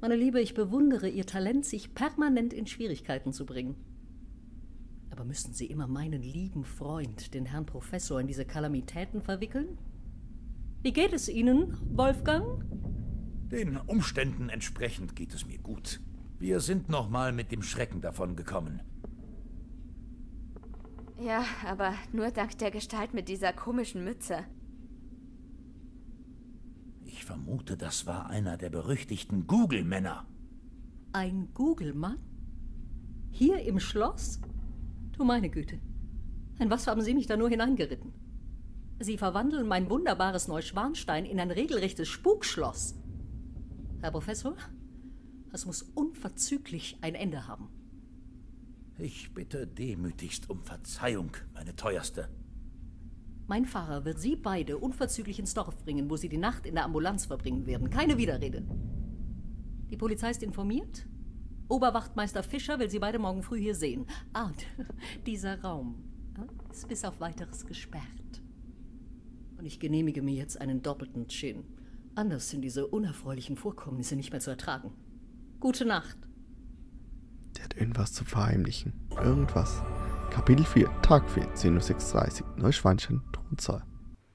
Meine Liebe, ich bewundere Ihr Talent, sich permanent in Schwierigkeiten zu bringen. Aber müssen Sie immer meinen lieben Freund, den Herrn Professor, in diese Kalamitäten verwickeln? Wie geht es Ihnen, Wolfgang? Den Umständen entsprechend geht es mir gut. Wir sind noch mal mit dem Schrecken davongekommen. Ja, aber nur dank der Gestalt mit dieser komischen Mütze. Ich vermute, das war einer der berüchtigten Google-Männer. Ein Google-Mann? Hier im Schloss? Du meine Güte. In was haben Sie mich da nur hineingeritten? Sie verwandeln mein wunderbares Neuschwanstein in ein regelrechtes Spukschloss. Herr Professor, das muss unverzüglich ein Ende haben. Ich bitte demütigst um Verzeihung, meine Teuerste. Mein Fahrer wird Sie beide unverzüglich ins Dorf bringen, wo Sie die Nacht in der Ambulanz verbringen werden. Keine Widerrede. Die Polizei ist informiert. Oberwachtmeister Fischer will Sie beide morgen früh hier sehen. Und dieser Raum ist bis auf Weiteres gesperrt. Und ich genehmige mir jetzt einen doppelten Gin. Anders sind diese unerfreulichen Vorkommnisse nicht mehr zu ertragen. Gute Nacht. Der hat irgendwas zu verheimlichen. Irgendwas. Kapitel 4, Tag 4, 10:36 Uhr. Neuschwanstein, Thronsaal.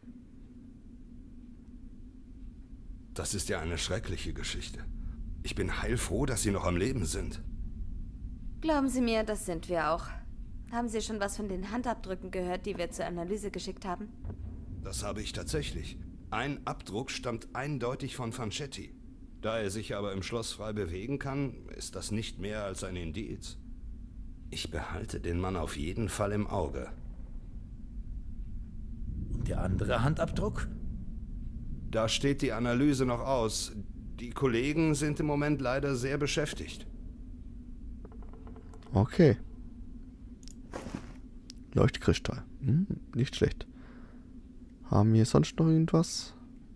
Das ist ja eine schreckliche Geschichte. Ich bin heilfroh, dass Sie noch am Leben sind. Glauben Sie mir, das sind wir auch. Haben Sie schon was von den Handabdrücken gehört, die wir zur Analyse geschickt haben? Das habe ich tatsächlich. Ein Abdruck stammt eindeutig von Fanchetti. Da er sich aber im Schloss frei bewegen kann, ist das nicht mehr als ein Indiz. Ich behalte den Mann auf jeden Fall im Auge. Und der andere Handabdruck? Da steht die Analyse noch aus. Die Kollegen sind im Moment leider sehr beschäftigt. Okay. Leuchtkristall. Nicht schlecht. Haben wir sonst noch irgendwas?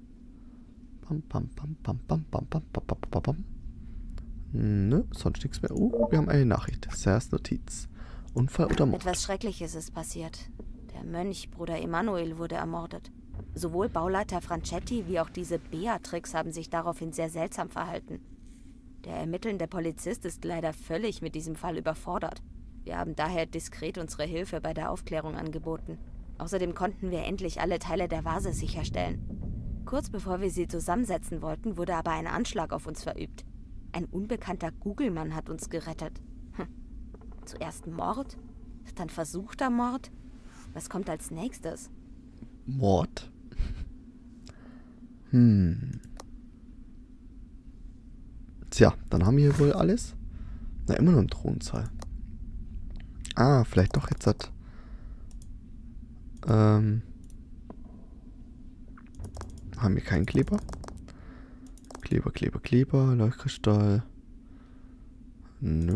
Nö, sonst nichts mehr. Wir haben eine Nachricht. Sers Notiz. Unfall oder Mord? Etwas Schreckliches ist passiert. Der Mönch, Bruder Emanuel, wurde ermordet. Sowohl Bauleiter Franchetti wie auch diese Beatrix haben sich daraufhin sehr seltsam verhalten. Der ermittelnde Polizist ist leider völlig mit diesem Fall überfordert. Wir haben daher diskret unsere Hilfe bei der Aufklärung angeboten. Außerdem konnten wir endlich alle Teile der Vase sicherstellen. Kurz bevor wir sie zusammensetzen wollten, wurde aber ein Anschlag auf uns verübt. Ein unbekannter Google-Mann hat uns gerettet. Zuerst Mord, dann versuchter Mord. Was kommt als nächstes? Mord? Tja, dann haben wir hier wohl alles. Na, immer noch im Thronsaal. Vielleicht doch jetzt hat... haben wir keinen Kleber? Kleber, Leuchtkristall. Nö.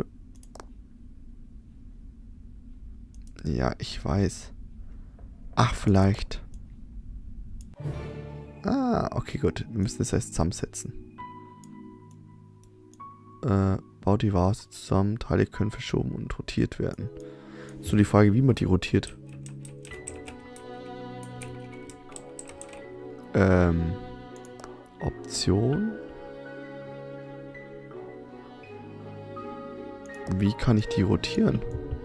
Ja, ich weiß. Ach, vielleicht. Okay, gut. Wir müssen es erst zusammensetzen. Baut die Vase zusammen. Teile können verschoben und rotiert werden. So die Frage, wie man die rotiert. Option. Wie kann ich die rotieren?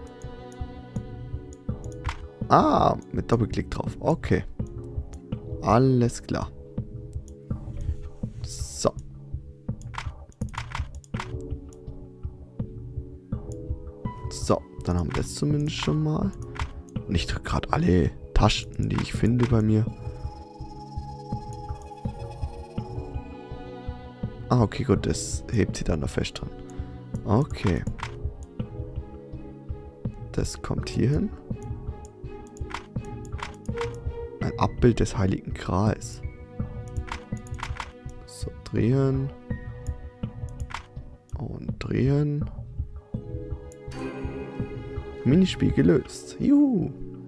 Mit Doppelklick drauf. Okay. Alles klar. So. So, dann haben wir das zumindest schon mal. Und ich drücke gerade alle Tasten, die ich finde bei mir. Okay, gut, das hebt sie dann noch fest dran. Okay. Das kommt hier hin. Ein Abbild des Heiligen Grals. So, drehen. Und drehen. Minispiel gelöst. Juhu.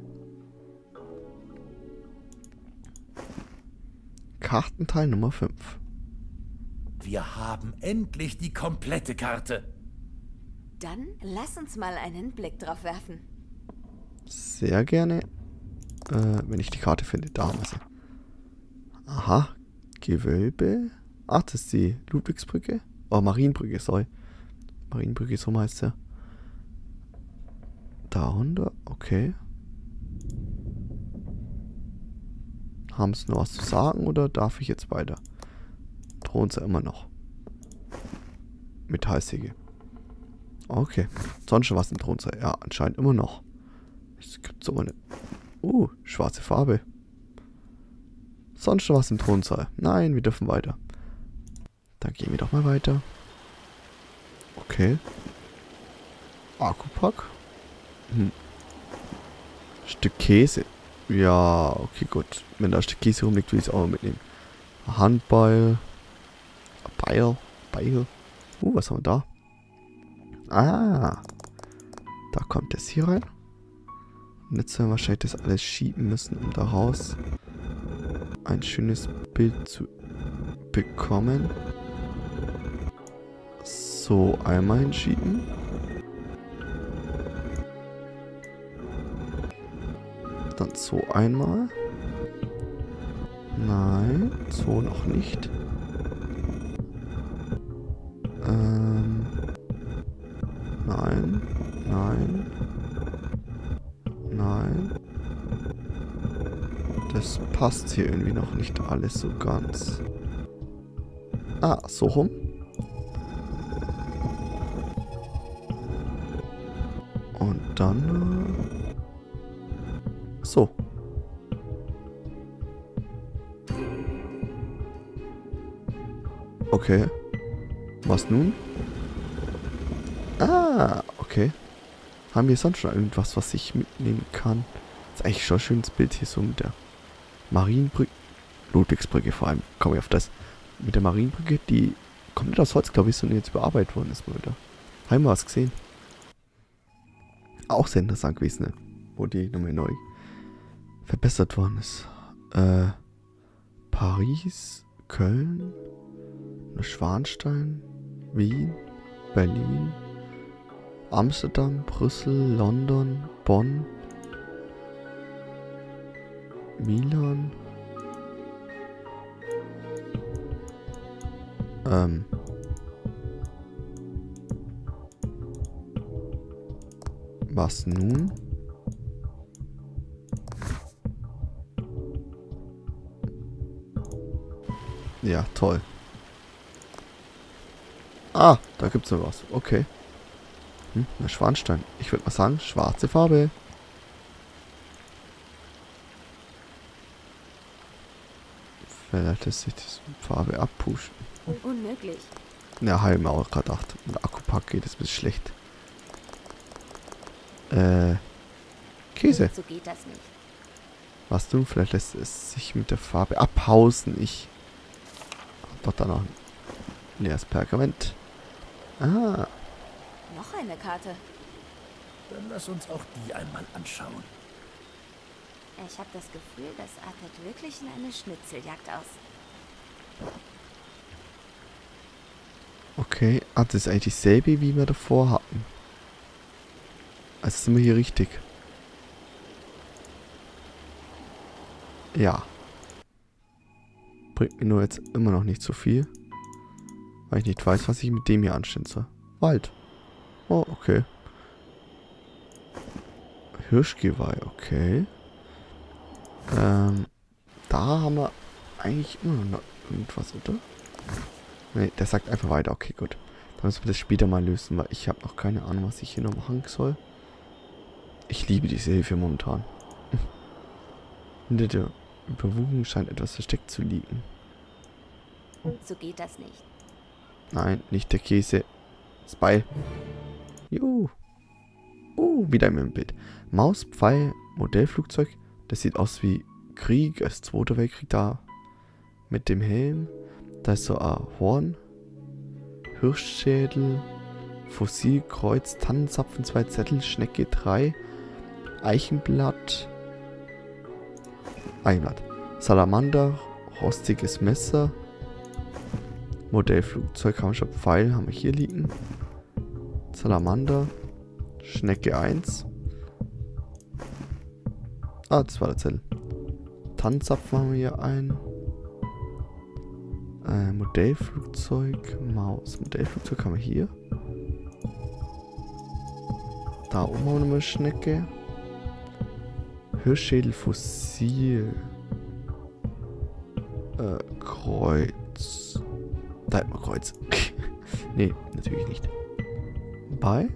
Kartenteil Nummer 5. Wir haben endlich die komplette Karte. Dann lass uns mal einen Blick drauf werfen. Sehr gerne. Wenn ich die Karte finde, da haben wir sie. Aha. Gewölbe. Ach, das ist die Ludwigsbrücke. Oh, Marienbrücke, sorry. Marienbrücke, so heißt er. Da runter, okay. Haben Sie noch was zu sagen oder darf ich jetzt weiter? Thronsaal immer noch. Metallsäge. Okay. Sonst schon was im Thronsaal? Ja, anscheinend immer noch. Es gibt so eine... schwarze Farbe. Sonst schon was im Thronsaal? Nein, wir dürfen weiter. Dann gehen wir doch mal weiter. Okay. Akkupack. Stück Käse. Ja, okay, gut. Wenn da ein Stück Käse rumliegt, will ich es auch mal mitnehmen. Handbeil. Beil. Was haben wir da? Ah. Da kommt das hier rein. Und jetzt werden wir wahrscheinlich das alles schieben müssen, um daraus ein schönes Bild zu bekommen. So, einmal hinschieben. Dann so einmal. Nein, so noch nicht. Nein. Das passt hier irgendwie noch nicht alles so ganz. Ah, so rum. Und dann... so. Okay. Was nun? Ah, okay. Haben wir sonst schon irgendwas, was ich mitnehmen kann? Das ist eigentlich schon ein schönes Bild hier so mit der Marienbrücke. Ludwigsbrücke vor allem. Komme ich auf das. Mit der Marienbrücke, die kommt nicht aus Holz, glaube ich, sondern jetzt überarbeitet worden ist mal wieder. Haben wir was gesehen? Auch sehr interessant gewesen, ne? Wo die nochmal neu verbessert worden ist. Paris, Köln, Schwanstein, Wien, Berlin, Amsterdam, Brüssel, London, Bonn, Milan, was nun? Ja, toll. Ah, da gibt's noch was. Okay. Na, Schwanstein. Ich würde mal sagen, schwarze Farbe. Vielleicht lässt sich die Farbe abpushen. Unmöglich. Ja, habe ich mir auch gerade gedacht. Mit Akkupack geht es ein bisschen schlecht. Käse. So geht das nicht. Was du? Vielleicht lässt es sich mit der Farbe abhausen. Ich hab doch da noch ein leeres Pergament. Ah. Noch eine Karte. Dann lass uns auch die einmal anschauen. Ich habe das Gefühl, das artet wirklich in eine Schnitzeljagd aus. Okay. Ah, das ist eigentlich dieselbe, wie wir davor hatten. Also sind wir hier richtig. Ja. Bringt mir nur jetzt immer noch nicht so viel. Weil ich nicht weiß, was ich mit dem hier anstellen soll. Wald. Oh, okay. Hirschgeweih, okay. Da haben wir eigentlich immer noch irgendwas, oder? Ne, der sagt einfach weiter. Okay, gut. Dann müssen wir das später mal lösen, weil ich habe noch keine Ahnung, was ich hier noch machen soll. Ich liebe diese Hilfe momentan. Hinter der Überwuchung scheint etwas versteckt zu liegen. So geht das nicht. Nein, nicht der Käse. Das Beil. Juhu. Wieder im Bild. Maus, Pfeil, Modellflugzeug. Das sieht aus wie Krieg, als Zweiter Weltkrieg da. Mit dem Helm. Da ist so ein Horn. Hirschschädel. Fossilkreuz, Tannenzapfen, 2 Zettel, Schnecke 3. Eichenblatt. Salamander, rostiges Messer. Modellflugzeug haben wir schon. Pfeil haben wir hier liegen. Salamander. Schnecke 1. Ah, das war der Zettel. Tannenzapfen haben wir hier ein. Modellflugzeug, Maus. Modellflugzeug haben wir hier. Da oben haben wir nochmal eine Schnecke. Hirschschädel, Fossil. Kreuz. Da hat man Kreuz. Nee, natürlich nicht. Bei?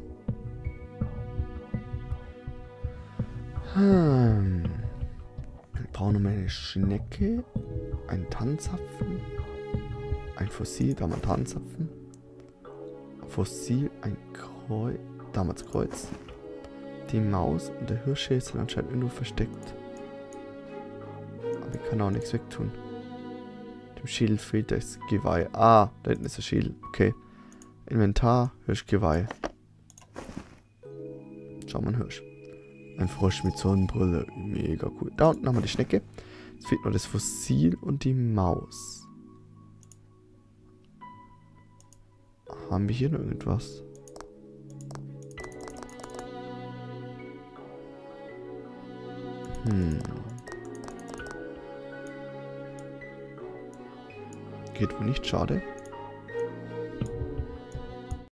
Wir brauchen nochmal eine Schnecke. Einen Tannenzapfen. Ein Fossil, da haben wir einen Tannenzapfen. Fossil, ein Kreuz. Damals Kreuz. Die Maus und der Hirschschädel sind anscheinend irgendwo versteckt. Aber ich kann auch nichts wegtun. Dem Schädel fehlt das Geweih. Ah, da hinten ist der Schädel. Okay. Inventar, Hirschgeweih. Schau mal, ein Hirsch. Ein Frosch mit Sonnenbrille. Mega cool. Da unten haben wir die Schnecke. Jetzt fehlt noch das Fossil und die Maus. Haben wir hier noch irgendwas? Geht wohl nicht, schade.